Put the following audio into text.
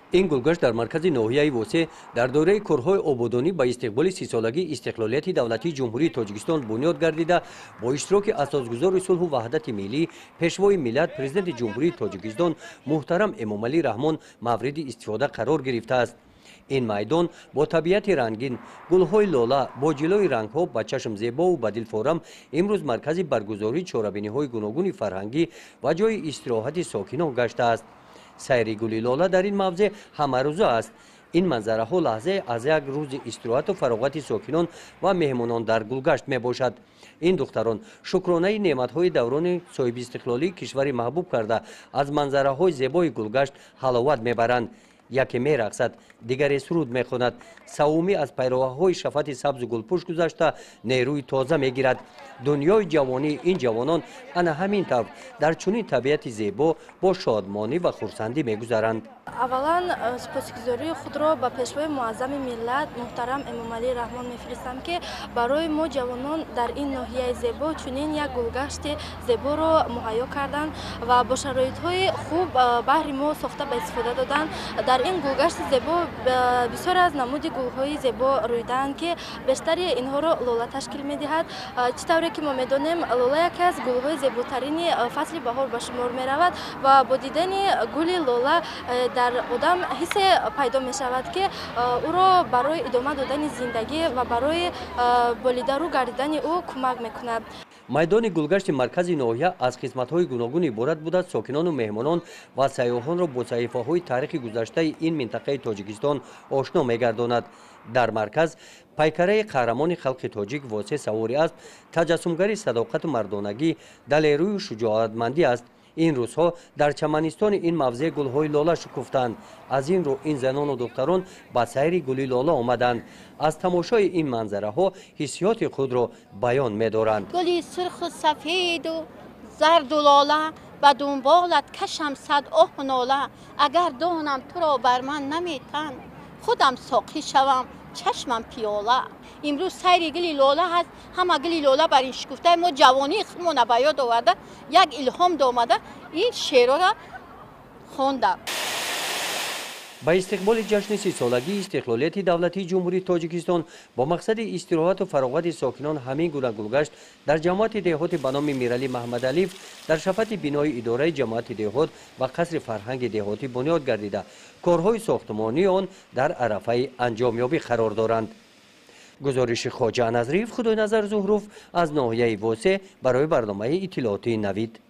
این گلگشت در مرکز ناحیه وسه در دوره کارهای آبادانی با استقبال 30 سالگی استقلالیت دولتی جمهوری تاجیکستان بنیاد گردیده با اشتراک اساسگزار صلح و وحدت ملی پیشوای ملت پرزیدنت جمهوری تاجیکستان محترم امامعلی رحمان مورد استفاده قرار گرفته است. این میدان با طبیعت رنگین، گلهای لاله با جلوی رنگها با چشم زیبا و با دلفارم امروز مرکز برگزاری چهاربینی‌های گوناگون فرهنگی و جای استراحت ساکنان گشته است. سیر گل لاله در این موضع همه روزه است. این منظره ها لحظه از یک روز استراحت و فراغت ساکنان و مهمانان در گلگشت می باشد. این دختران شکرانه نعمت های دوران صاحب استقلالی کشور محبوب کرده از منظره های زیبای گلگشت حلاوت می برند. یکی می رقصد، دیگری سرود می خواند. سومی از پیراهای شفت سبز و گلپوش گذشته نیروی تازه می گیرد. دنیای جوانی این جوانان انا همین طور در چنین طبیعت زیبا با شادمانی و خرسندی می گذرند. اولا سپاسگزاری خود را به پیشوای معظم ملت محترم امامعلی رحمان میفرستم که برای ما جوانان در این ناحیه زیبا چنین یک گلگشت زیبا را مهیا کردند و با شرایط های خوب بهر ما ساخته به استفاده دادن. در این گلگشت زیبا بسیار از نمود گلهای زیبا رویدند که بیشتر اینها را لاله تشکیل میدهد. چطوری که ما میدانیم لاله یکی از گلهای زیباترین فصل بهار به شمار می رود و با دیدن گل لاله در آدم حس پیدا می شود که او را برای ادامه دادن زندگی و برای بالیده رو گردیدن او کمک می کند. میدان گلگشت مرکز ناحیه از خدمت‌های گوناگون عبارت بوده ساکنان و مهمانان و سیاحان را با صحیفه‌های تاریخی گذشته این منطقه تاجیکستان آشنا می‌گرداند. در مرکز پیکره قهرمان خلق تاجیک واسه سواری است، تجسمگر صداقت و مردانگی، دلیروی و شجاعتمندی است. این روزها در چمنستان این موضع گلهای لاله شکفتند. از این رو این زنان و دختران با سیر گل لاله آمدند. از تماشای این منظره ها حسیات خود را بیان می‌دارند. گلی سرخ و سفید و زرد و لاله به دنبالت کشم صد آه و ناله. اگر دانم تو را بر من نمیتن خودم ساقی شوم چشمم پیاله. امروز سیر گلی لاله هست، همه گلی لاله بر این شکفته ما جوانی خودمون به یاد آورده یک الهام دامده این شعر را خوانده. با استقبال جشن 30 سالگی استقلالیت دولتی جمهوری تاجیکستان با مقصد استراحت و فراغت ساکنان همین گونه گلگشت در جماعت دهات به نام میرعلی محمد علیف در شفت بینای اداره جماعت دهات و قصر فرهنگ دهاتی بنیاد گردیده کارهای ساختمانی آن در عرفه انجامیابی قرار دارند. گزارش خواجه نظریف خدای نظر زهروف از ناحیه واسه برای برنامه اطلاعاتی نوید.